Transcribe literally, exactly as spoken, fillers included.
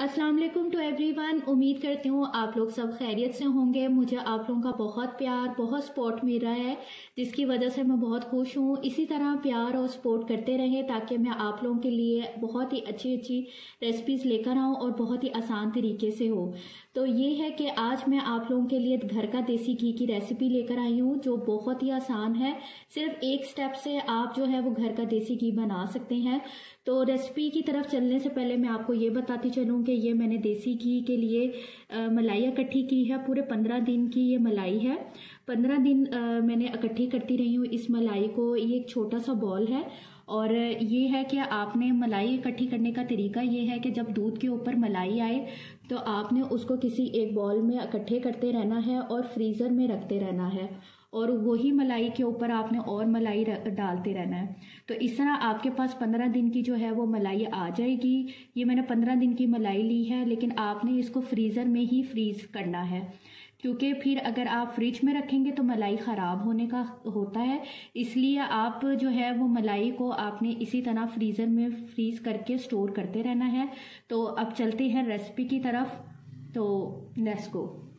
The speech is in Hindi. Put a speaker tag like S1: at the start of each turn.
S1: अस्सलाम वालेकुम टू एवरीवन। उम्मीद करती हूँ आप लोग सब खैरियत से होंगे। मुझे आप लोगों का बहुत प्यार, बहुत सपोर्ट मिल रहा है, जिसकी वजह से मैं बहुत खुश हूँ। इसी तरह प्यार और सपोर्ट करते रहें ताकि मैं आप लोगों के लिए बहुत ही अच्छी अच्छी रेसिपीज़ लेकर आऊँ और बहुत ही आसान तरीके से हो। तो ये है कि आज मैं आप लोगों के लिए घर का देसी घी की रेसिपी लेकर आई हूँ जो बहुत ही आसान है। सिर्फ एक स्टेप से आप जो है वो घर का देसी घी बना सकते हैं। तो रेसिपी की तरफ चलने से पहले मैं आपको ये बताती चलूँ कि ये मैंने देसी घी के लिए आ, मलाई इकट्ठी की है। पूरे पंद्रह दिन की ये मलाई है। पंद्रह दिन आ, मैंने इकट्ठी करती रही हूँ इस मलाई को। ये एक छोटा सा बॉल है और ये है कि आपने मलाई इकट्ठी करने का तरीका ये है कि जब दूध के ऊपर मलाई आए तो आपने उसको किसी एक बॉल में इकट्ठे करते रहना है और फ्रीज़र में रखते रहना है और वही मलाई के ऊपर आपने और मलाई डालते रहना है। तो इस तरह आपके पास पंद्रह दिन की जो है वो मलाई आ जाएगी। ये मैंने पंद्रह दिन की मलाई ली है, लेकिन आपने इसको फ्रीज़र में ही फ्रीज़ करना है क्योंकि फिर अगर आप फ्रिज में रखेंगे तो मलाई ख़राब होने का होता है। इसलिए आप जो है वो मलाई को आपने इसी तरह फ्रीज़र में फ्रीज करके स्टोर करते रहना है। तो अब चलते हैं रेसिपी की तरफ। तो लेट्स गो।